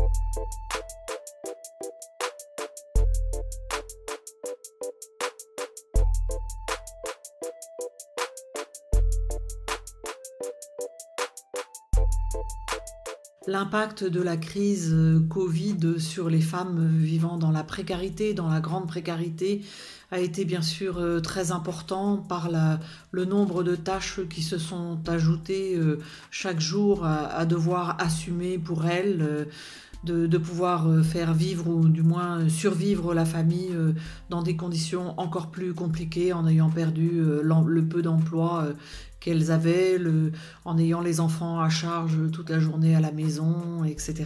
L'impact de la crise Covid sur les femmes vivant dans la précarité, dans la grande précarité, a été bien sûr très important par le nombre de tâches qui se sont ajoutées chaque jour à devoir assumer pour elles, de pouvoir faire vivre ou du moins survivre la famille dans des conditions encore plus compliquées en ayant perdu le peu d'emploi qu'elles avaient, en ayant les enfants à charge toute la journée à la maison, etc.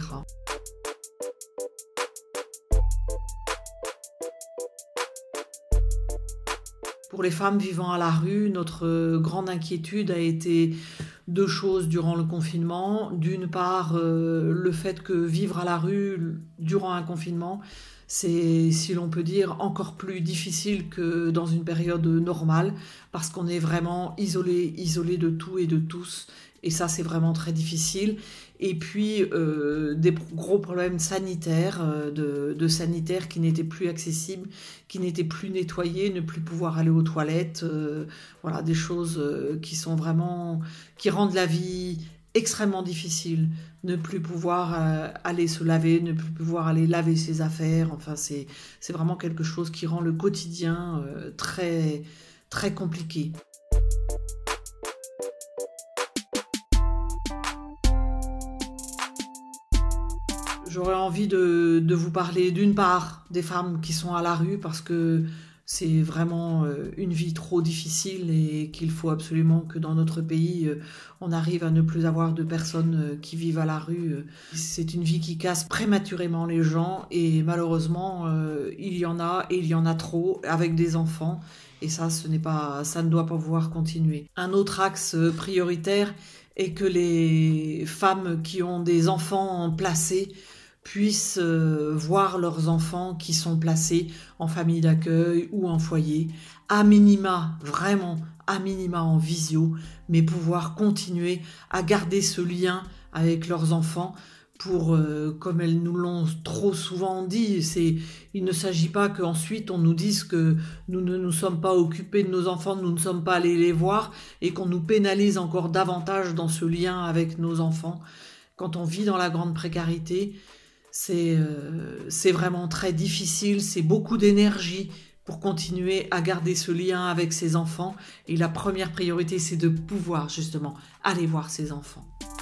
Pour les femmes vivant à la rue, notre grande inquiétude a été deux choses durant le confinement. D'une part, le fait que vivre à la rue durant un confinement, c'est, si l'on peut dire, encore plus difficile que dans une période normale, parce qu'on est vraiment isolé de tout et de tous, et ça c'est vraiment très difficile. Et puis des gros problèmes sanitaires, de sanitaires qui n'étaient plus accessibles, qui n'étaient plus nettoyés, ne plus pouvoir aller aux toilettes, voilà, des choses qui rendent la vie extrêmement difficile. Ne plus pouvoir aller se laver, ne plus pouvoir aller laver ses affaires, enfin c'est vraiment quelque chose qui rend le quotidien très, très compliqué. J'aurais envie de vous parler d'une part des femmes qui sont à la rue parce que c'est vraiment une vie trop difficile et qu'il faut absolument que dans notre pays, on arrive à ne plus avoir de personnes qui vivent à la rue. C'est une vie qui casse prématurément les gens et malheureusement, il y en a et il y en a trop avec des enfants. Et ça, ça ne doit pas pouvoir continuer. Un autre axe prioritaire est que les femmes qui ont des enfants placés puissent voir leurs enfants qui sont placés en famille d'accueil ou en foyer, à minima, vraiment à minima en visio, mais pouvoir continuer à garder ce lien avec leurs enfants pour, comme elles nous l'ont trop souvent dit, il ne s'agit pas qu'ensuite on nous dise que nous ne nous sommes pas occupés de nos enfants, nous ne sommes pas allés les voir et qu'on nous pénalise encore davantage dans ce lien avec nos enfants. Quand on vit dans la grande précarité, c'est vraiment très difficile, c'est beaucoup d'énergie pour continuer à garder ce lien avec ses enfants. Et la première priorité, c'est de pouvoir justement aller voir ses enfants.